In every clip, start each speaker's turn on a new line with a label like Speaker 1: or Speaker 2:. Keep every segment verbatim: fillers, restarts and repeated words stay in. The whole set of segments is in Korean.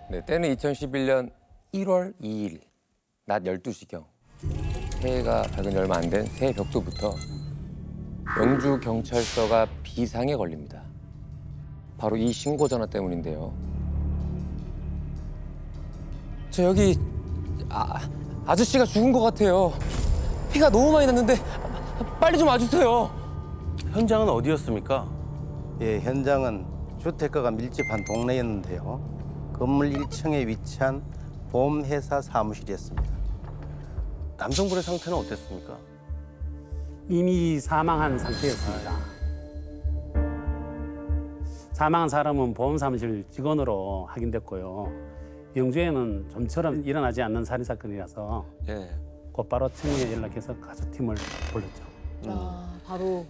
Speaker 1: 네, 때는 이천십일 년 일월 이일 낮 열두 시경 새해가 밝은 지 얼마 안 된 새해 벽두부터 영주 경찰서가 비상에 걸립니다. 바로 이 신고 전화 때문인데요. 저 여기 아, 아저씨가 죽은 것 같아요. 피가 너무 많이 났는데 빨리 좀 와주세요.
Speaker 2: 현장은 어디였습니까?
Speaker 3: 예, 현장은 주택가가 밀집한 동네였는데요. 건물 일 층에 위치한 보험회사 사무실이었습니다.
Speaker 2: 남성분의 상태는 어땠습니까?
Speaker 4: 이미 사망한 상태였습니다. 사망한 사람은 보험사무실 직원으로 확인됐고요. 영주에는 좀처럼 일어나지 않는 살인사건이라서
Speaker 2: 예.
Speaker 4: 곧바로 청에 연락해서 가수팀을 불렀죠.
Speaker 5: 아, 바로.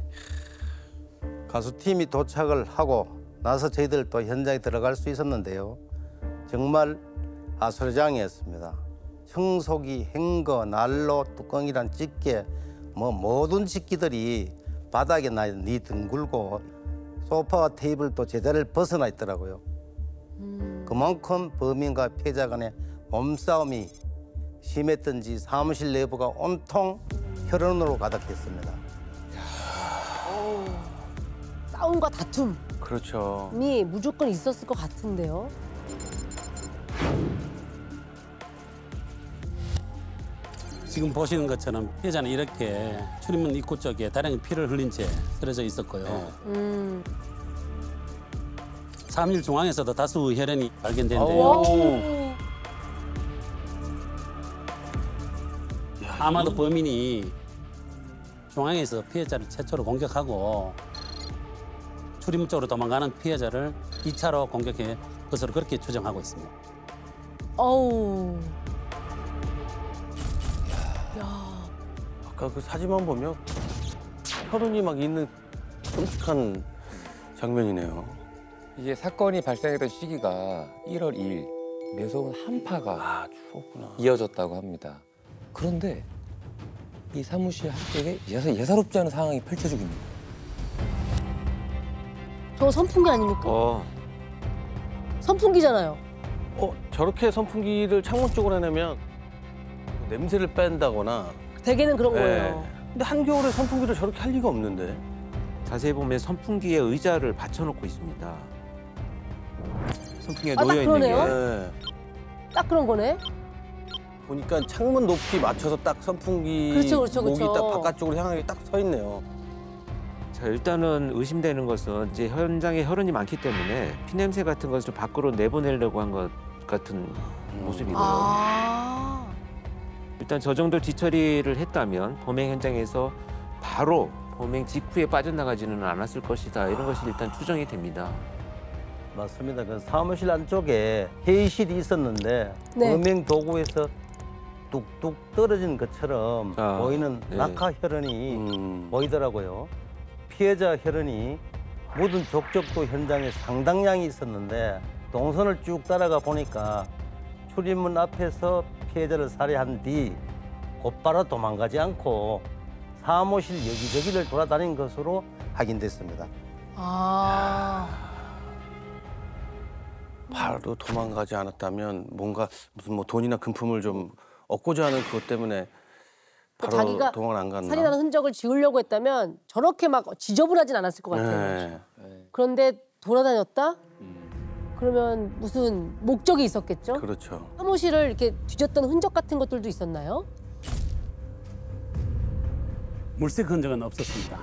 Speaker 3: 가수팀이 도착을 하고 나서 저희들도 현장에 들어갈 수 있었는데요. 정말 아수라장이었습니다. 청소기, 행거, 난로, 뚜껑이란 집게, 뭐 모든 집기들이 바닥에 나 니 둥글고 소파와 테이블도 제자리를 벗어나 있더라고요.
Speaker 5: 음.
Speaker 3: 그만큼 범인과 피해자 간의 몸싸움이 심했던지 사무실 내부가 온통 혈흔으로 가득했습니다.
Speaker 5: 싸움과 다툼이
Speaker 2: 그렇죠.
Speaker 5: 무조건 있었을 것 같은데요.
Speaker 4: 지금 보시는 것처럼 피해자는 이렇게 출입문 입구 쪽에 다량의 피를 흘린 채 쓰러져 있었고요.
Speaker 5: 음.
Speaker 4: 삼 일 중앙에서도 다수 혈흔이 발견되는데요.
Speaker 5: 오.
Speaker 4: 아마도 범인이 중앙에서 피해자를 최초로 공격하고 출입문 쪽으로 도망가는 피해자를 이 차로 공격해 것으로 그렇게 추정하고 있습니다.
Speaker 5: 어우.
Speaker 2: 아까 그 사진만 보면 혈흔이 막 있는 끔찍한 장면이네요.
Speaker 1: 이게 사건이 발생했던 시기가 일월 이일 매서운 한파가
Speaker 2: 아, 추웠구나.
Speaker 1: 이어졌다고 합니다. 그런데 이 사무실 합격에 예사, 예사롭지 않은 상황이 펼쳐지고 있는 거예요.
Speaker 5: 저거 선풍기 아닙니까?
Speaker 2: 어.
Speaker 5: 선풍기잖아요.
Speaker 2: 어, 저렇게 선풍기를 창문 쪽으로 해내면 냄새를 뺀다거나.
Speaker 5: 대개는 그런
Speaker 2: 예.
Speaker 5: 거예요.
Speaker 2: 근데 한겨울에 선풍기를 저렇게 할 리가 없는데.
Speaker 6: 자세히 보면 선풍기에 의자를 받쳐놓고 있습니다. 선풍기가
Speaker 5: 아, 딱
Speaker 6: 놓여 있는 게.
Speaker 5: 그러네요.
Speaker 2: 예.
Speaker 5: 딱 그런 거네.
Speaker 2: 보니까 창문 높이 맞춰서 딱 선풍기
Speaker 5: 그렇죠, 그렇죠,
Speaker 2: 목이
Speaker 5: 그렇죠.
Speaker 2: 딱 바깥쪽으로 향하게 딱 서 있네요.
Speaker 6: 자, 일단은 의심되는 것은 이제 현장에 혈흔이 많기 때문에 피냄새 같은 것을 밖으로 내보내려고 한 것 같은 모습이고요.
Speaker 5: 아.
Speaker 6: 일단 저 정도 뒤처리를 했다면 범행 현장에서 바로 범행 직후에 빠져나가지는 않았을 것이다. 이런 것이 일단 추정이 됩니다.
Speaker 3: 맞습니다. 그 사무실 안쪽에 회의실이 있었는데
Speaker 5: 네.
Speaker 3: 범행 도구에서 뚝뚝 떨어진 것처럼
Speaker 6: 아,
Speaker 3: 보이는
Speaker 6: 네.
Speaker 3: 낙하 혈흔이
Speaker 2: 음.
Speaker 3: 보이더라고요. 피해자 혈흔이 묻은 족적도 현장에 상당량이 있었는데 동선을 쭉 따라가 보니까 출입문 앞에서 피해자를 살해한 뒤 곧바로 도망가지 않고 사무실 여기저기를 돌아다닌 것으로 확인됐습니다.
Speaker 5: 아.
Speaker 2: 바로 도망가지 않았다면 뭔가 무슨 뭐 돈이나 금품을 좀 얻고자 하는 그것 때문에 바로
Speaker 5: 자기가
Speaker 2: 도망을 안 갔나?
Speaker 5: 살인하는 흔적을 지우려고 했다면 저렇게 막 지저분하진 않았을 것 같아요.
Speaker 2: 네.
Speaker 5: 그런데 돌아다녔다? 그러면 무슨 목적이 있었겠죠?
Speaker 2: 그렇죠.
Speaker 5: 사무실을 이렇게 뒤졌던 흔적 같은 것들도 있었나요?
Speaker 4: 물색 흔적은 없었습니다.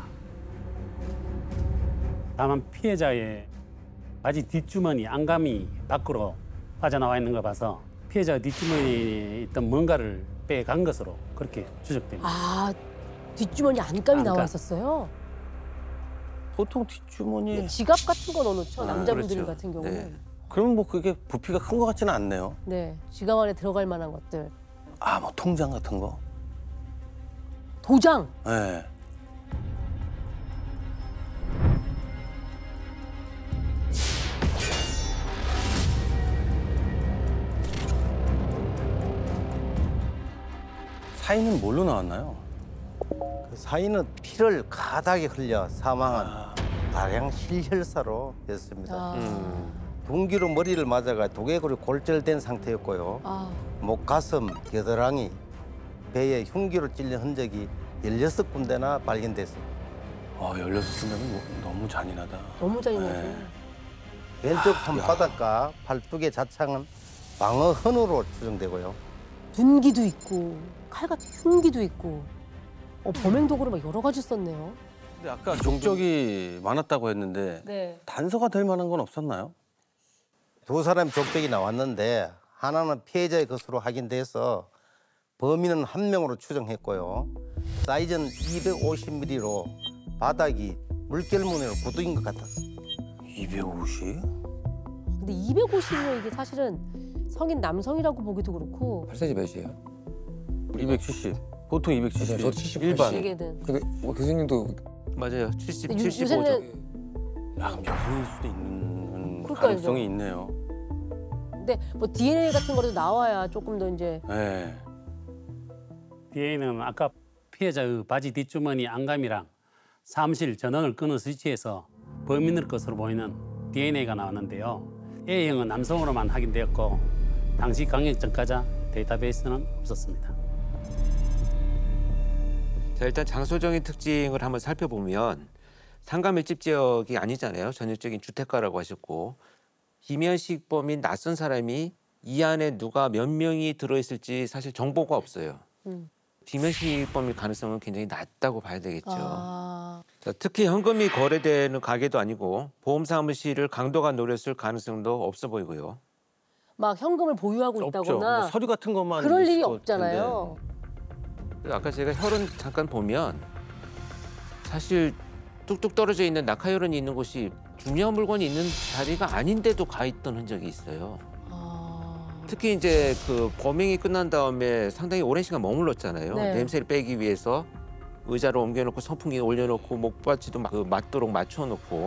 Speaker 4: 다만 피해자의 바지 뒷주머니 안감이 밖으로 빠져나와 있는 걸 봐서 피해자가 뒷주머니에 있던 뭔가를 빼간 것으로 그렇게 추정됩니다.
Speaker 5: 아, 뒷주머니 안감이
Speaker 4: 안감.
Speaker 5: 나와 있었어요?
Speaker 2: 보통 뒷주머니.
Speaker 5: 지갑 같은 거 넣어놓죠,
Speaker 2: 아,
Speaker 5: 남자분들
Speaker 2: 그렇죠.
Speaker 5: 같은 경우는.
Speaker 2: 네. 그러면 뭐 그게 부피가 큰 것 같지는 않네요.
Speaker 5: 네, 지갑 안에 들어갈 만한 것들.
Speaker 2: 아, 뭐 통장 같은 거.
Speaker 5: 도장!
Speaker 2: 네. 사인은 뭘로 나왔나요?
Speaker 3: 그 사인은 피를 가닥에 흘려 사망한 다량 실혈사로 됐습니다.
Speaker 5: 아.
Speaker 2: 음.
Speaker 3: 둔기로 머리를 맞아가 두개골이 골절된 상태였고요.
Speaker 5: 아,
Speaker 3: 목, 가슴, 겨드랑이, 배에 흉기로 찔린 흔적이 열여섯 군데나 발견됐습니다.
Speaker 2: 아, 열여섯 군데면 너무 잔인하다.
Speaker 5: 너무 잔인하죠.
Speaker 2: 네.
Speaker 3: 왼쪽 손바닥과 팔뚝의 자창은 방어흔으로 추정되고요.
Speaker 5: 둔기도 있고 칼 같은 흉기도 있고. 어, 범행 도구를 막 여러 가지 썼네요.
Speaker 2: 근데 아까 족적이 많았다고 했는데
Speaker 5: 네.
Speaker 2: 단서가 될 만한 건 없었나요?
Speaker 3: 두 사람 족적이 나왔는데 하나는 피해자의 것으로 확인돼서 범인은 한 명으로 추정했고요. 사이즈는 이백오십 밀리미터로 바닥이 물결무늬로 굳은 것 같았습니다.
Speaker 2: 이백오십?
Speaker 5: 근데 이백오십이면 이게 사실은 성인 남성이라고 보기도 그렇고.
Speaker 1: 팔 센티미터 몇이에요?
Speaker 2: 이백칠십. 보통 이백칠십.
Speaker 1: 저도 칠십,
Speaker 2: 일반.
Speaker 1: 팔십.
Speaker 5: 이게는.
Speaker 1: 근데 뭐 교수님도
Speaker 6: 맞아요. 칠십,
Speaker 5: 근데 요-
Speaker 6: 칠십오죠.
Speaker 5: 요새는
Speaker 2: 야, 그럼 여성일 수도 있는
Speaker 5: 그러니까요.
Speaker 2: 가능성이 있네요.
Speaker 5: 근데 뭐 디엔에이 같은 거라도 나와야 조금 더 이제.
Speaker 2: 네.
Speaker 4: 디엔에이는 아까 피해자의 바지 뒷주머니 안감이랑 사무실 전원을 끊은 스위치에서 범인의 것으로 보이는 디엔에이가 나왔는데요. A형은 남성으로만 확인되었고 당시 강력 전과자 데이터베이스는 없었습니다.
Speaker 6: 자, 일단 장소적인 특징을 한번 살펴보면 상가 밀집 지역이 아니잖아요. 전형적인 주택가라고 하셨고 김현식 범인 낯선 사람이 이 안에 누가 몇 명이 들어있을지 사실 정보가 없어요.
Speaker 5: 음.
Speaker 6: 김현식 범인 가능성은 굉장히 낮다고 봐야 되겠죠.
Speaker 5: 아,
Speaker 6: 자, 특히 현금이 거래되는 가게도 아니고 보험 사무실을 강도가 노렸을 가능성도 없어 보이고요.
Speaker 5: 막 현금을 보유하고
Speaker 2: 없죠.
Speaker 5: 있다거나
Speaker 2: 뭐 서류 같은 것만
Speaker 5: 그럴
Speaker 2: 있을
Speaker 5: 일이
Speaker 2: 것
Speaker 5: 없잖아요.
Speaker 6: 아까 제가 혈흔 잠깐 보면 사실 뚝뚝 떨어져 있는 낙하혈흔이 있는 곳이 중요한 물건이 있는 자리가 아닌데도 가 있던 흔적이 있어요.
Speaker 5: 아,
Speaker 6: 특히 이제 그 범행이 끝난 다음에 상당히 오랜 시간 머물렀잖아요.
Speaker 5: 네.
Speaker 6: 냄새를 빼기 위해서 의자로 옮겨놓고 선풍기 올려놓고 목받치도 막- 그 맞도록 맞춰놓고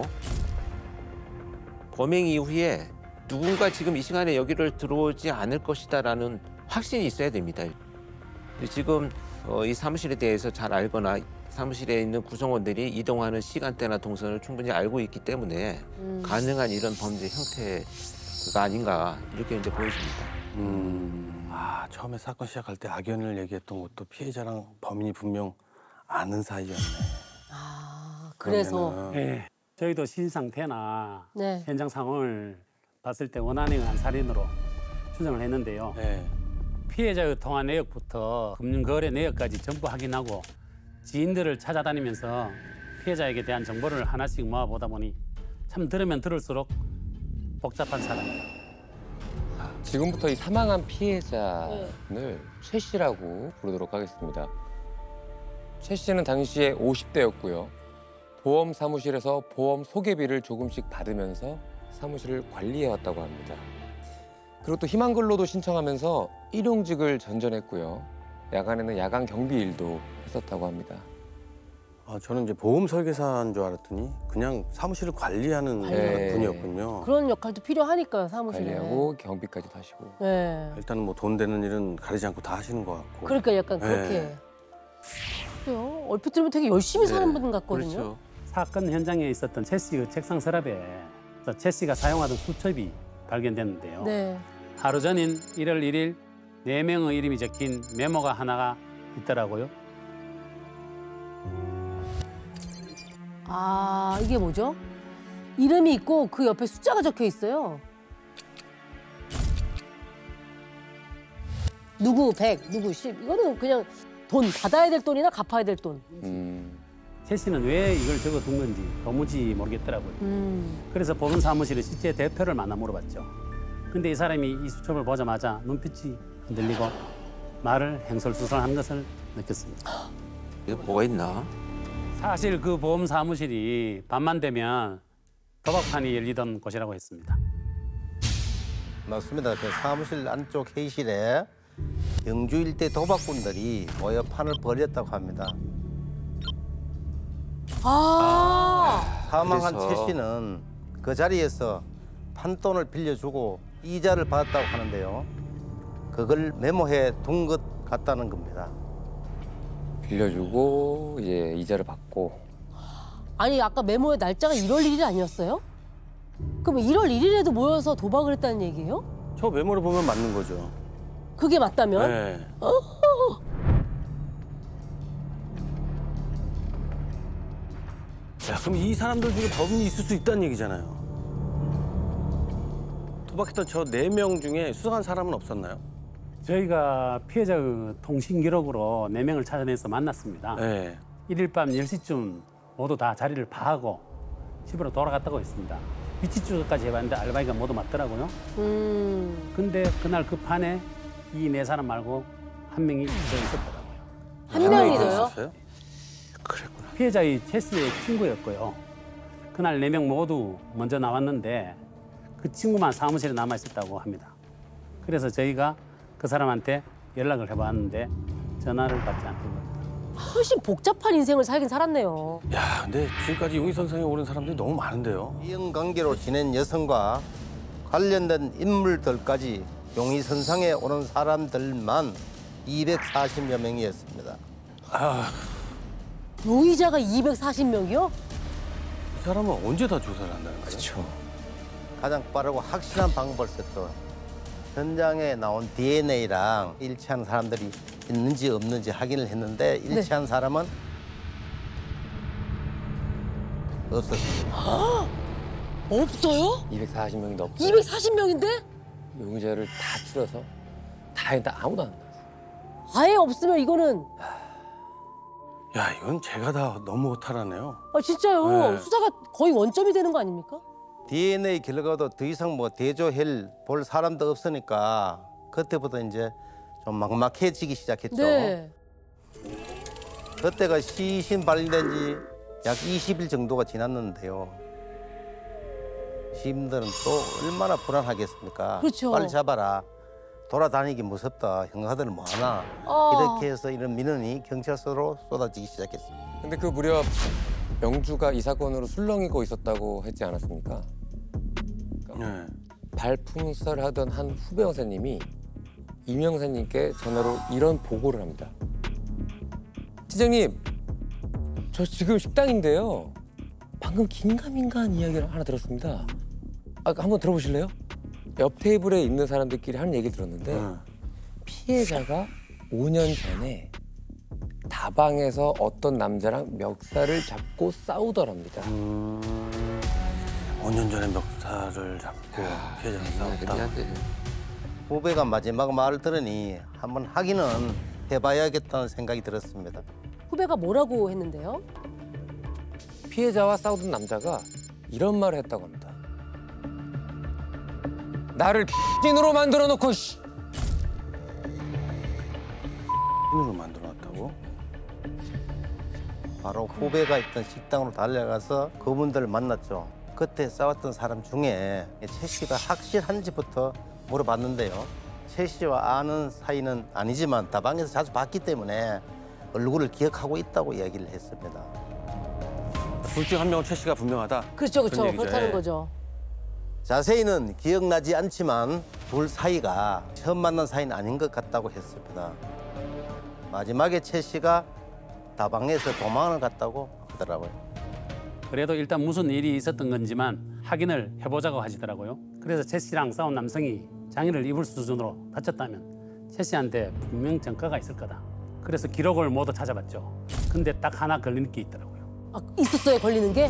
Speaker 6: 범행 이후에 누군가 지금 이 시간에 여기를 들어오지 않을 것이다라는 확신이 있어야 됩니다. 근데 지금 어, 이 사무실에 대해서 잘 알거나 사무실에 있는 구성원들이 이동하는 시간대나 동선을 충분히 알고 있기 때문에
Speaker 5: 음.
Speaker 6: 가능한 이런 범죄 형태가 아닌가 이렇게 이제 보여집니다.
Speaker 2: 음. 아, 처음에 사건 시작할 때 악연을 얘기했던 것도 피해자랑 범인이 분명 아는 사이였네.
Speaker 5: 아, 그래서
Speaker 2: 그러면은
Speaker 4: 예, 저희도 신상태나
Speaker 5: 네.
Speaker 4: 현장 상황을 봤을 때 원한행한 살인으로 추정을 했는데요.
Speaker 2: 네.
Speaker 4: 피해자의 통화 내역부터 금융거래 내역까지 전부 확인하고 지인들을 찾아다니면서 피해자에게 대한 정보를 하나씩 모아보다 보니 참 들으면 들을수록 복잡한 사람이에요.
Speaker 1: 지금부터 이 사망한 피해자를 최 씨라고 부르도록 하겠습니다. 최 씨는 당시에 오십 대였고요. 보험 사무실에서 보험 소개비를 조금씩 받으면서 사무실을 관리해왔다고 합니다. 그리고 또 희망근로도 신청하면서 일용직을 전전했고요. 야간에는 야간 경비 일도 했었다고 합니다.
Speaker 2: 아, 저는 이제 보험 설계사인 줄 알았더니 그냥 사무실을 관리하는
Speaker 1: 네.
Speaker 2: 분이었군요.
Speaker 5: 그런 역할도 필요하니까요, 사무실에.
Speaker 1: 관리하고 경비까지도 하시고.
Speaker 5: 네.
Speaker 2: 일단은 뭐 돈 되는 일은 가리지 않고 다 하시는 것 같고.
Speaker 5: 그러니까 약간
Speaker 2: 네.
Speaker 5: 그렇게. 그래요? 얼핏 들으면 되게 열심히 사는 분 같거든요.
Speaker 6: 그렇죠.
Speaker 4: 사건 현장에 있었던 최 씨의 책상 서랍에 최 씨가 사용하던 수첩이 발견됐는데요.
Speaker 5: 네.
Speaker 4: 하루 전인 일월 일일 네 명의 이름이 적힌 메모가 하나가 있더라고요.
Speaker 5: 아, 이게 뭐죠? 이름이 있고 그 옆에 숫자가 적혀 있어요. 누구 백, 누구 십. 이거는 그냥 돈 받아야 될 돈이나 갚아야 될 돈.
Speaker 1: 음,
Speaker 4: 최 씨는 왜 이걸 적어둔 건지 도무지 모르겠더라고요.
Speaker 5: 음.
Speaker 4: 그래서 법원 사무실의 실제 대표를 만나 물어봤죠. 근데 이 사람이 이 수첩을 보자마자 눈빛이 흔들리고 말을 행설수설하는 것을 느꼈습니다.
Speaker 6: 이거 뭐가 있나?
Speaker 4: 사실 그 보험 사무실이 밤만 되면 도박판이 열리던 곳이라고 했습니다.
Speaker 3: 맞습니다. 그 사무실 안쪽 회의실에 영주 일대 도박꾼들이 모여 판을 벌였다고 합니다.
Speaker 5: 아,
Speaker 3: 사망한
Speaker 6: 그래서-
Speaker 3: 최 씨는 그 자리에서 판돈을 빌려주고 이자를 받았다고 하는데요. 그걸 메모해 둔 것 같다는 겁니다.
Speaker 1: 빌려주고 이제 이자를 받고.
Speaker 5: 아니 아까 메모에 날짜가 일월 일일 아니었어요? 그럼 일월 일일에도 모여서 도박을 했다는 얘기예요?
Speaker 2: 저 메모를 보면 맞는 거죠.
Speaker 5: 그게 맞다면?
Speaker 2: 네. 야, 그럼 이 사람들 중에 범인이 있을 수 있다는 얘기잖아요. 도박했던 저 네 명 중에 수상한 사람은 없었나요?
Speaker 4: 저희가 피해자의 통신 기록으로 네 명을 찾아내서 만났습니다.
Speaker 2: 네.
Speaker 4: 일일 밤 열 시쯤 모두 다 자리를 파하고 집으로 돌아갔다고 했습니다. 위치 추적까지 해봤는데 알바이가 모두 맞더라고요.
Speaker 5: 음.
Speaker 4: 근데 그날 그 판에 이 네 사람 말고 한 명이 더 있었더라고요.
Speaker 5: 한 명이 더요?
Speaker 2: 있었어요?
Speaker 6: 그랬구나.
Speaker 4: 피해자의 최 씨의 친구였고요. 그날 네 명 모두 먼저 나왔는데 그 친구만 사무실에 남아 있었다고 합니다. 그래서 저희가 그 사람한테 연락을 해봤는데 전화를 받지 않던 겁니다.
Speaker 5: 훨씬 복잡한 인생을 살긴 살았네요.
Speaker 2: 야, 근데 지금까지 용의 선상에 오른 사람들이 너무 많은데요.
Speaker 3: 이혼관계로 지낸 여성과 관련된 인물들까지 용의선상에 오른 사람들만 이백사십여 명이었습니다.
Speaker 2: 아,
Speaker 5: 용의자가 이백사십 명이요?
Speaker 2: 이 사람은 언제 다 조사를 한다는 거예요?
Speaker 1: 그렇죠.
Speaker 3: 가장 빠르고 확실한 방법을 썼죠. 현장에 나온 디엔에이랑 일치하는 사람들이 있는지 없는지 확인을 했는데 일치한 사람은 없었습니다.
Speaker 5: 없어요?
Speaker 1: 이백사십 명이 넘어요.
Speaker 5: 이백사십 명인데?
Speaker 1: 용의자를 다 추려서 다 했는데 아무도 안 나왔어.
Speaker 5: 아예 없으면 이거는
Speaker 2: 야, 이건 제가 다 너무 허탈하네요.
Speaker 5: 아 진짜요.
Speaker 2: 네.
Speaker 5: 수사가 거의 원점이 되는 거 아닙니까?
Speaker 3: 디엔에이 결과도 더 이상 뭐 대조할 볼 사람도 없으니까 그때부터 이제 좀 막막해지기 시작했죠.
Speaker 5: 네.
Speaker 3: 그때가 시신 발견된 지 약 이십 일 정도가 지났는데요. 시민들은 또 얼마나 불안하겠습니까?
Speaker 5: 그렇죠.
Speaker 3: 빨리 잡아라. 돌아다니기 무섭다. 형사들은 뭐하나.
Speaker 5: 아.
Speaker 3: 이렇게 해서 이런 민원이 경찰서로 쏟아지기 시작했습니다.
Speaker 1: 근데 그 무렵 영주가 이 사건으로 술렁이고 있었다고 했지 않았습니까?
Speaker 2: 네.
Speaker 1: 발품사를 하던 한 후배 형사님이 임 형사님께 전화로 이런 보고를 합니다. 팀장님, 저 지금 식당인데요. 방금 긴가민가한 이야기를 하나 들었습니다. 아, 한번 들어보실래요? 옆 테이블에 있는 사람들끼리 하는 얘기를 들었는데
Speaker 2: 네.
Speaker 1: 피해자가 오 년 전에 다방에서 어떤 남자랑 멱살을 잡고 싸우더랍니다.
Speaker 2: 음, 오 년 전에 멱살을 잡고 피해자랑 싸웠다.
Speaker 6: 미안해.
Speaker 3: 후배가 마지막 말을 들으니 한번 확인은 해봐야겠다는 생각이 들었습니다.
Speaker 5: 후배가 뭐라고 했는데요?
Speaker 1: 피해자와 싸우던 남자가 이런 말을 했다고 합니다. 나를 찐으로 만들어 놓고 씨.
Speaker 2: 힘으로 만들어놨다고?
Speaker 3: 바로 후배가 있던 식당으로 달려가서 그분들을 만났죠. 그때 싸웠던 사람 중에 최 씨가 확실한지부터 물어봤는데요. 최 씨와 아는 사이는 아니지만 다방에서 자주 봤기 때문에 얼굴을 기억하고 있다고 이야기를 했습니다.
Speaker 2: 둘 중 한 명은 최 씨가 분명하다.
Speaker 5: 그렇죠, 그렇죠.
Speaker 2: 그런 얘기죠.
Speaker 5: 그렇다는
Speaker 2: 예.
Speaker 5: 거죠.
Speaker 3: 자세히는 기억나지 않지만 둘 사이가 처음 만난 사이는 아닌 것 같다고 했습니다. 마지막에 최 씨가 다방에서 도망을 갔다고 하더라고요.
Speaker 4: 그래도 일단 무슨 일이 있었던 건지만 확인을 해보자고 하시더라고요. 그래서 최 씨랑 싸운 남성이 장애를 입을 수준으로 다쳤다면 최 씨한테 분명 전과가 있을 거다. 그래서 기록을 모두 찾아봤죠. 근데 딱 하나 걸리는 게 있더라고요.
Speaker 5: 아, 있었어요, 걸리는 게?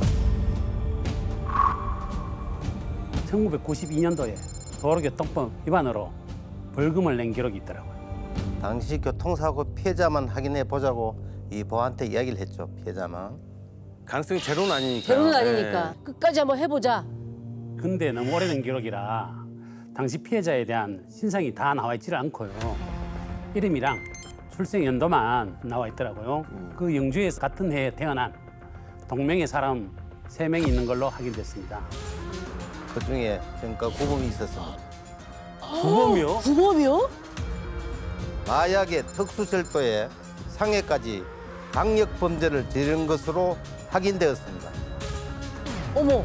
Speaker 4: 천구백구십이 년도에 도로교통법 위반으로 벌금을 낸 기록이 있더라고요.
Speaker 3: 당시 교통사고 피해자만 확인해 보자고 이 보한테 이야기를 했죠. 피해자만.
Speaker 2: 가능성이 제로는 아니니까.
Speaker 5: 제로는 아니니까 끝까지 한번 해보자.
Speaker 4: 근데 너무 오래된 기록이라 당시 피해자에 대한 신상이 다 나와 있지를 않고요. 이름이랑 출생 연도만 나와 있더라고요. 그 영주에서 같은 해에 태어난 동명의 사람 세 명이 있는 걸로 확인됐습니다.
Speaker 3: 그중에 전과 구범이 있었습니다.
Speaker 4: 구범이요?
Speaker 5: 구범이요?
Speaker 3: 마약의 특수절도에 상해까지 강력 범죄를 저지른 것으로 확인되었습니다.
Speaker 5: 어머,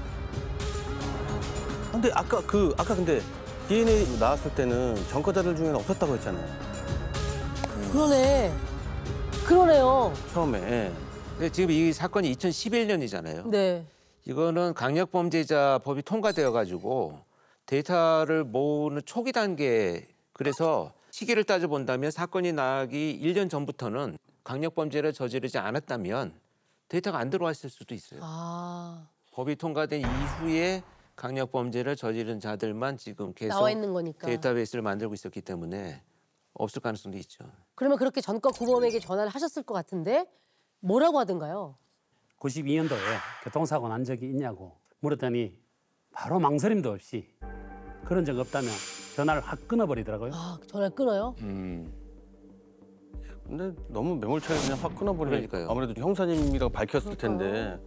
Speaker 2: 근데 아까 그 아까 근데 디엔에이 나왔을 때는 전과자들 중에는 없었다고 했잖아요.
Speaker 5: 그러네. 그러네요.
Speaker 2: 처음에. 예.
Speaker 6: 근데 지금 이 사건이 이천십일 년이잖아요.
Speaker 5: 네.
Speaker 6: 이거는 강력범죄자법이 통과되어 가지고 데이터를 모으는 초기 단계, 그래서 시기를 따져 본다면 사건이 나기 일 년 전부터는 강력범죄를 저지르지 않았다면 데이터가 안 들어왔을 수도 있어요.
Speaker 5: 아,
Speaker 6: 법이 통과된 이후에 강력범죄를 저지른 자들만 지금 계속
Speaker 5: 나와 있는 거니까.
Speaker 6: 데이터베이스를 만들고 있었기 때문에 없을 가능성도 있죠.
Speaker 5: 그러면 그렇게 전과 구범에게 전화를 하셨을 것 같은데 뭐라고 하던가요?
Speaker 4: 구십이 년도에 교통사고 난 적이 있냐고 물었더니 바로 망설임도 없이 그런 적 없다면 전화를 확 끊어버리더라고요.
Speaker 5: 아, 전화를 끊어요?
Speaker 1: 음.
Speaker 2: 근데 너무 매몰차게 그냥 확 끊어버리니까
Speaker 6: 그러니까요.
Speaker 2: 아무래도 형사님이라고 밝혔을 텐데.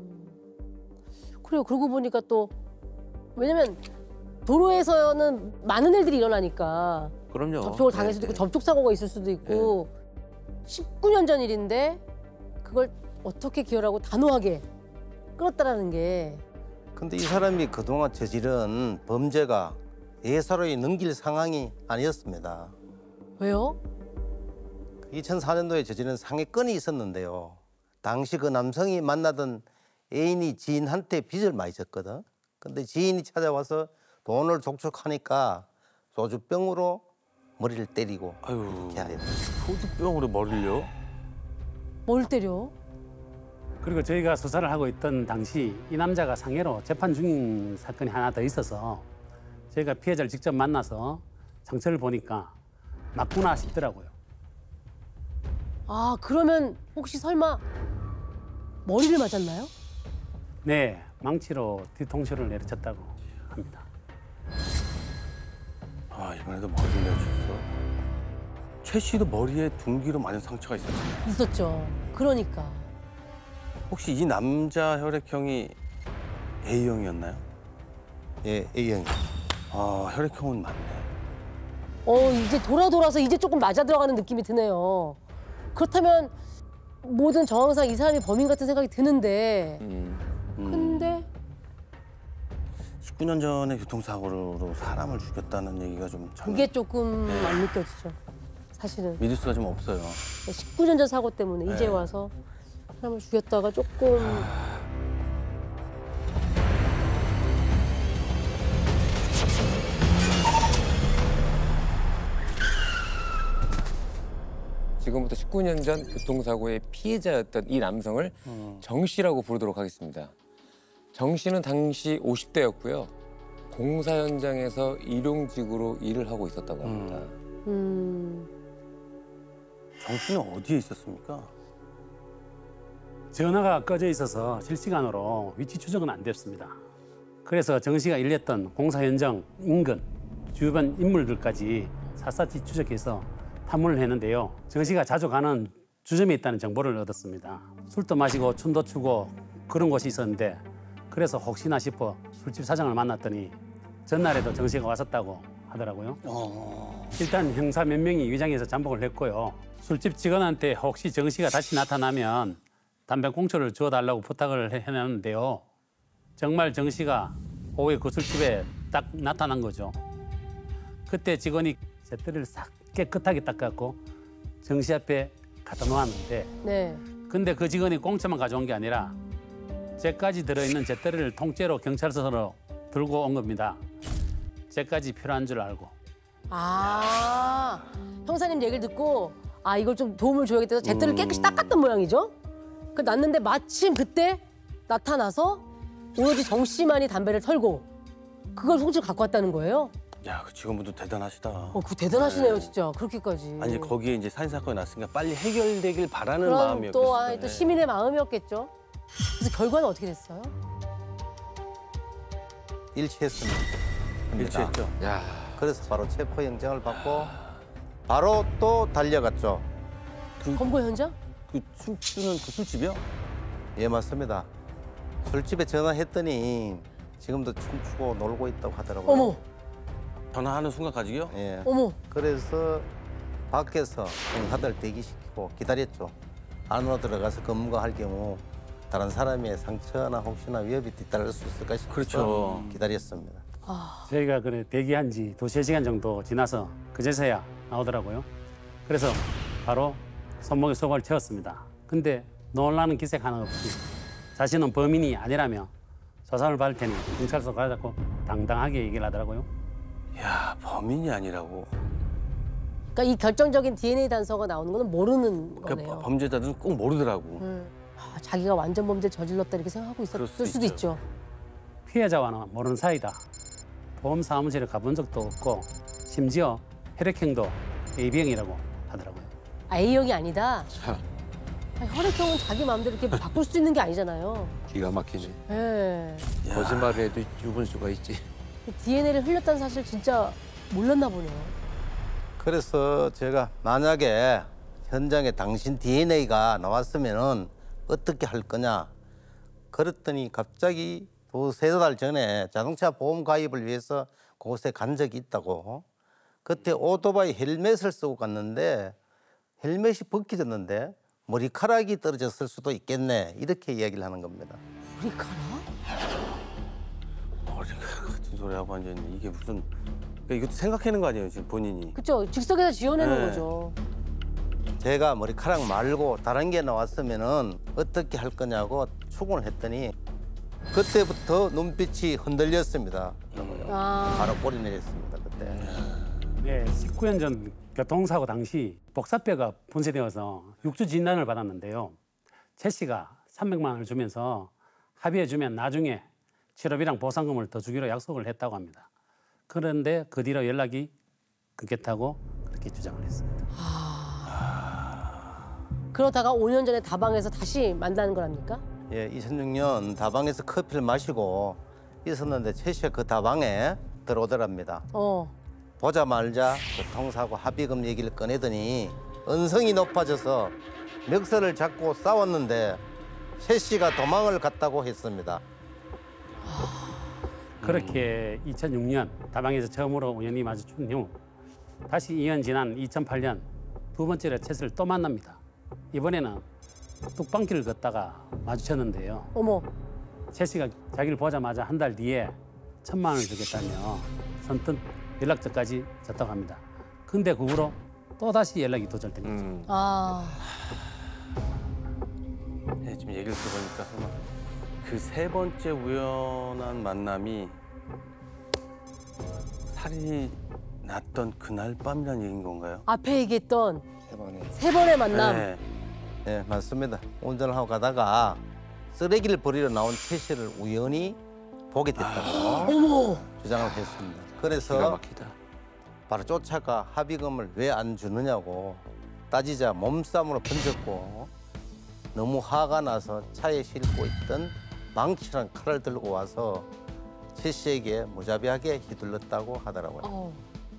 Speaker 5: 그래요. 그러고 보니까 또 왜냐면 도로에서는 많은 일들이 일어나니까
Speaker 6: 그럼요.
Speaker 5: 접촉을 당할
Speaker 6: 네,
Speaker 5: 수도 있고
Speaker 6: 네.
Speaker 5: 접촉 사고가 있을 수도 있고 십구 년 전 일인데 그걸 어떻게 기억하고 단호하게 끌었다라는 게
Speaker 3: 근데 이 사람이 그동안 저지른 범죄가 예사로이 넘길 상황이 아니었습니다.
Speaker 5: 왜요?
Speaker 3: 이천사 년도에 저지른 상해 건이 있었는데요. 당시 그 남성이 만나던 애인이 지인한테 빚을 많이 졌거든. 근데 지인이 찾아와서 돈을 족촉하니까 소주병으로 머리를 때리고
Speaker 2: 아유,
Speaker 3: 이렇게 하였다.
Speaker 2: 소주병으로 머리를요?
Speaker 5: 뭘 때려?
Speaker 4: 그리고 저희가 수사를 하고 있던 당시 이 남자가 상해로 재판 중인 사건이 하나 더 있어서 저희가 피해자를 직접 만나서 상처를 보니까 맞구나 싶더라고요.
Speaker 5: 아, 그러면 혹시 설마 머리를 맞았나요?
Speaker 4: 네, 망치로 뒤통수를 내리쳤다고 합니다.
Speaker 2: 아, 이번에도 머리를 내주셨어. 최 씨도 머리에 둔기로 많은 상처가 있었잖아요.
Speaker 5: 있었죠. 그러니까.
Speaker 2: 혹시 이 남자 혈액형이 A형이었나요?
Speaker 3: 예, A형이.
Speaker 2: 아, 혈액형은 맞네.
Speaker 5: 어, 이제 돌아 돌아서 이제 조금 맞아 들어가는 느낌이 드네요. 그렇다면 모든 정황상 이 사람이 범인 같은 생각이 드는데
Speaker 1: 음.
Speaker 5: 근데
Speaker 2: 십구 년 전에 교통사고로 사람을 죽였다는 얘기가 좀 저는
Speaker 5: 그게 조금 안 느껴지죠. 사실은
Speaker 2: 믿을 수가 좀 없어요.
Speaker 5: 십구 년 전 사고 때문에 이제
Speaker 2: 네.
Speaker 5: 와서 사람을 죽였다가 조금
Speaker 1: 지금부터 십구 년 전 교통사고의 피해자였던 이 남성을 정 씨라고 부르도록 하겠습니다. 정 씨는 당시 오십 대였고요. 공사 현장에서 일용직으로 일을 하고 있었다고 합니다.
Speaker 5: 음,
Speaker 2: 정 씨는 어디에 있었습니까?
Speaker 4: 전화가 꺼져 있어서 실시간으로 위치 추적은 안 됐습니다. 그래서 정 씨가 일했던 공사 현장 인근 주변 인물들까지 샅샅이 추적해서 탐문을 했는데요. 정 씨가 자주 가는 주점에 있다는 정보를 얻었습니다. 술도 마시고 춤도 추고 그런 곳이 있었는데 그래서 혹시나 싶어 술집 사장을 만났더니 전날에도 정 씨가 왔었다고 하더라고요.
Speaker 2: 어...
Speaker 4: 일단 형사 몇 명이 위장해서 잠복을 했고요. 술집 직원한테 혹시 정 씨가 다시 나타나면 담배 꽁초를 주워달라고 부탁을 해- 해놨는데요. 정말 정 씨가 오후에 그 술집에 딱 나타난 거죠. 그때 직원이 재떨이를 싹 깨끗하게 닦았고 정 씨 앞에 갖다 놓았는데
Speaker 5: 네.
Speaker 4: 근데 그 직원이 꽁초만 가져온 게 아니라 쟤까지 들어있는 재떨이를 통째로 경찰서로 들고 온 겁니다. 쟤까지 필요한 줄 알고.
Speaker 5: 아, 형사님 얘기를 듣고 아 이걸 좀 도움을 줘야겠다 해서 제때를 깨끗이 닦았던 모양이죠. 그 났는데 마침 그때 나타나서 오로지 정 씨만이 담배를 털고 그걸 송치를 갖고 왔다는 거예요.
Speaker 2: 야, 그 직원분도 대단하시다.
Speaker 5: 어, 그 대단하시네요, 진짜. 그렇게까지.
Speaker 2: 아니 거기에 이제 살인 사건이 났으니까 빨리 해결되길 바라는
Speaker 5: 그럼
Speaker 2: 마음이었겠어요.
Speaker 5: 또, 아, 또 시민의 마음이었겠죠. 그래서 결과는 어떻게 됐어요?
Speaker 3: 일치했습니다.
Speaker 2: 일치했죠.
Speaker 6: 야,
Speaker 3: 그래서 바로 체포영장을 받고 바로 또 달려갔죠.
Speaker 5: 검거 현장?
Speaker 2: 그 춤추는 그 술집이요?
Speaker 3: 예, 맞습니다. 술집에 전화했더니 지금도 춤추고 놀고 있다고 하더라고요.
Speaker 5: 어머,
Speaker 2: 전화하는 순간까지요?
Speaker 3: 예.
Speaker 5: 어머.
Speaker 3: 그래서 밖에서 행사들 대기시키고 기다렸죠. 안으로 들어가서 검거할 경우 다른 사람의 상처나 혹시나 위협이 뒤따를 수 있을까 싶어서
Speaker 2: 그렇죠.
Speaker 3: 기다렸습니다.
Speaker 4: 저희가 그래 대기한 지 두세 시간 정도 지나서 그제서야 나오더라고요. 그래서 바로 손목에 소금을 채웠습니다. 근데 놀라는 기색 하나 없이 자신은 범인이 아니라며 소산을 받을 테니 경찰서 가자고 당당하게 얘기를 하더라고요.
Speaker 2: 야, 범인이 아니라고.
Speaker 5: 그러니까 이 결정적인 디엔에이 단서가 나오는 거는 모르는
Speaker 2: 그러니까
Speaker 5: 거네요.
Speaker 2: 범죄자들은 꼭 모르더라고.
Speaker 5: 음. 아, 자기가 완전 범죄 저질렀다 이렇게 생각하고 있었을
Speaker 2: 그럴 수도
Speaker 5: 수도
Speaker 2: 있죠.
Speaker 5: 있죠.
Speaker 4: 피해자와는 모르는 사이다. 보험 사무실에 가본 적도 없고 심지어 혈액형도 에이비형이라고 하더라고요.
Speaker 5: 아, A형이 아니다.
Speaker 6: 참
Speaker 5: 아니, 혈액형은 자기 마음대로 이렇게 바꿀 수 있는 게 아니잖아요.
Speaker 6: 기가 막히네.
Speaker 5: 예.
Speaker 6: 거짓말을 해도 죽을 수가 있지.
Speaker 5: 디엔에이를 흘렸다는 사실 진짜 몰랐나 보네요.
Speaker 3: 그래서 제가 만약에 현장에 당신 디엔에이가 나왔으면은 어떻게 할 거냐 그랬더니 갑자기 두세 달 전에 자동차 보험 가입을 위해서 그곳에 간 적이 있다고. 그때 오토바이 헬멧을 쓰고 갔는데 헬멧이 벗겨졌는데 머리카락이 떨어졌을 수도 있겠네 이렇게 이야기를 하는 겁니다.
Speaker 5: 머리카락?
Speaker 2: 머리카락 같은 소리 하고 앉아있네. 이게 무슨 그러니까 이것도 생각하는 거 아니에요 지금 본인이.
Speaker 5: 그렇죠. 즉석에서 지어내는
Speaker 2: 네.
Speaker 5: 거죠.
Speaker 3: 제가 머리카락 말고 다른 게 나왔으면은 어떻게 할 거냐고 추궁을 했더니 그때부터 눈빛이 흔들렸습니다.
Speaker 5: 아,
Speaker 3: 바로 꼬리 내렸습니다 그때.
Speaker 4: 네, 십구 년 전 교통사고 당시 복사뼈가 분쇄되어서 육주 진단을 받았는데요. 최 씨가 삼백만 원을 주면서 합의해주면 나중에 치료비랑 보상금을 더 주기로 약속을 했다고 합니다. 그런데 그 뒤로 연락이 끊겼다고 그렇게 주장을 했습니다.
Speaker 5: 그러다가 오 년 전에 다방에서 다시 만나는 거랍니까?
Speaker 3: 예, 이천육 년 다방에서 커피를 마시고 있었는데 최 씨가 그 다방에 들어오더랍니다.
Speaker 5: 어.
Speaker 3: 보자마자 교통사고 합의금 얘기를 꺼내더니 언성이 높아져서 멱살을 잡고 싸웠는데 최 씨가 도망을 갔다고 했습니다.
Speaker 4: 그렇게 이천육 년 다방에서 처음으로 우연히 마주친 후 다시 이 년 지난 이천팔 년 두 번째로 채스를 또 만납니다. 이번에는 뚝방길을 걷다가 마주쳤는데요.
Speaker 5: 어머.
Speaker 4: 채 씨가 자기를 보자마자 한 달 뒤에 천만 원을 주겠다며 선뜻 연락처까지 줬다고 합니다. 근데 그 후로 또다시 연락이 두절된 거죠.
Speaker 6: 음.
Speaker 5: 아.
Speaker 2: 네, 지금 얘기를 들어보니까 설마 그 세 번째 우연한 만남이 살인이 났던 그날 밤이라는 얘기인 건가요?
Speaker 5: 앞에 얘기했던
Speaker 1: 이번에
Speaker 5: 세 번의 만남.
Speaker 2: 네.
Speaker 3: 네, 맞습니다. 운전을 하고 가다가 쓰레기를 버리러 나온 최 씨를 우연히 보게 됐다고
Speaker 5: 어머.
Speaker 3: 주장을 했습니다.
Speaker 6: 기가
Speaker 3: 그래서
Speaker 6: 막히다.
Speaker 3: 바로 쫓아가 합의금을 왜 안 주느냐고 따지자 몸싸움으로 번졌고 너무 화가 나서 차에 싣고 있던 망치랑 칼을 들고 와서 최 씨에게 무자비하게 휘둘렀다고 하더라고요.
Speaker 5: 어.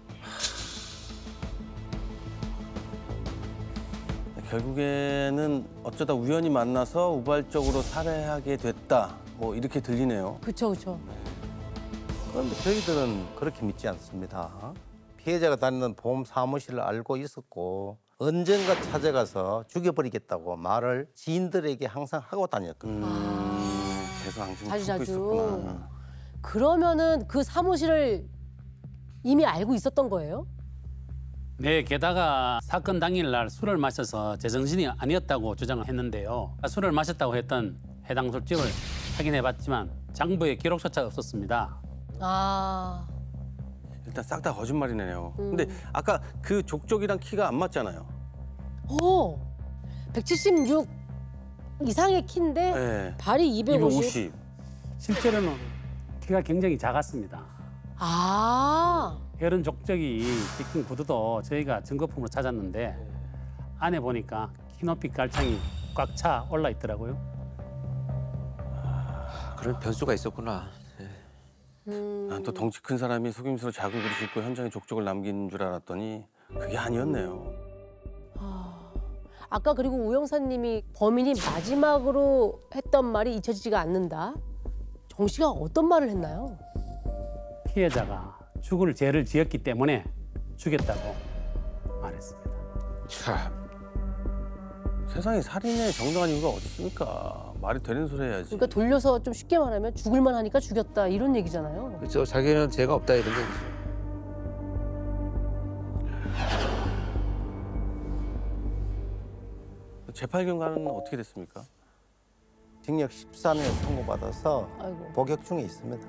Speaker 2: 결국에는 어쩌다 우연히 만나서 우발적으로 살해하게 됐다. 뭐 이렇게 들리네요.
Speaker 5: 그쵸, 그쵸.
Speaker 3: 그런데 저희들은 그렇게 믿지 않습니다. 피해자가 다니는 보험 사무실을 알고 있었고 언젠가 찾아가서 죽여버리겠다고 말을 지인들에게 항상 하고 다녔거든요.
Speaker 2: 음, 계속 앙심을
Speaker 5: 자주,
Speaker 2: 품고
Speaker 5: 자주.
Speaker 2: 있었구나.
Speaker 5: 그러면은 그 사무실을 이미 알고 있었던 거예요?
Speaker 4: 네, 게다가 사건 당일날 술을 마셔서 제정신이 아니었다고 주장을 했는데요. 술을 마셨다고 했던 해당 술집을 확인해봤지만 장부에 기록조차 없었습니다.
Speaker 5: 아.
Speaker 2: 일단 싹 다 거짓말이네요.
Speaker 5: 음.
Speaker 2: 근데 아까 그 족적이랑 키가 안 맞잖아요.
Speaker 5: 오. 백칠십육 이상의 키인데
Speaker 2: 네.
Speaker 5: 발이 이백오십.
Speaker 2: 이백오십.
Speaker 4: 실제로는 키가 굉장히 작았습니다.
Speaker 5: 아.
Speaker 4: 이런 족적이 찍힌 구두도 저희가 증거품으로 찾았는데 안에 보니까 키높이 깔창이 꽉 차 올라 있더라고요.
Speaker 6: 그런 변수가 있었구나.
Speaker 5: 음.
Speaker 2: 난 또 덩치 큰 사람이 속임수로 작은 그릇 싣고 현장에 족적을 남긴 줄 알았더니 그게 아니었네요.
Speaker 5: 아. 아까 그리고 우 형사님이 범인이 마지막으로 했던 말이 잊혀지지가 않는다. 정 씨가 어떤 말을 했나요?
Speaker 4: 피해자가 죽을 죄를 지었기 때문에 죽였다고 말했습니다.
Speaker 6: 참.
Speaker 2: 세상에 살인의 정당한 이유가 어디 있습니까? 말이 되는 소리 해야지.
Speaker 5: 그러니까 돌려서 좀 쉽게 말하면 죽을만 하니까 죽였다 이런 얘기잖아요.
Speaker 6: 그렇죠. 자기는 죄가 없다 이런 얘기죠.
Speaker 2: 재판 결과는 어떻게 됐습니까?
Speaker 3: 징역 십사 년 선고받아서
Speaker 5: 아이고.
Speaker 3: 복역 중에 있습니다.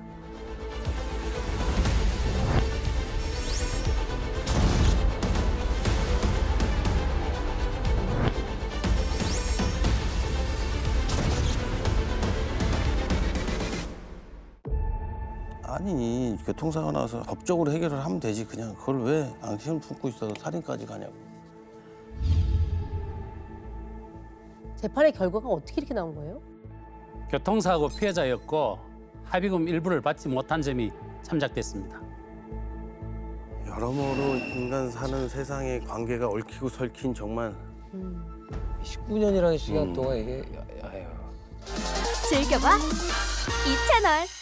Speaker 2: 아니 교통사고 나서 법적으로 해결을 하면 되지 그냥 그걸 왜 앙심을 품고 있어서 살인까지 가냐고.
Speaker 5: 재판의 결과가 어떻게 이렇게 나온 거예요?
Speaker 4: 교통사고 피해자였고 합의금 일부를 받지 못한 점이 참작됐습니다.
Speaker 2: 여러모로 인간 사는 세상의 관계가 얽히고 설킨 정말
Speaker 1: 십구 년이라는 시간
Speaker 2: 음.
Speaker 1: 동안 이게 아유.
Speaker 7: 즐겨봐 이 채널.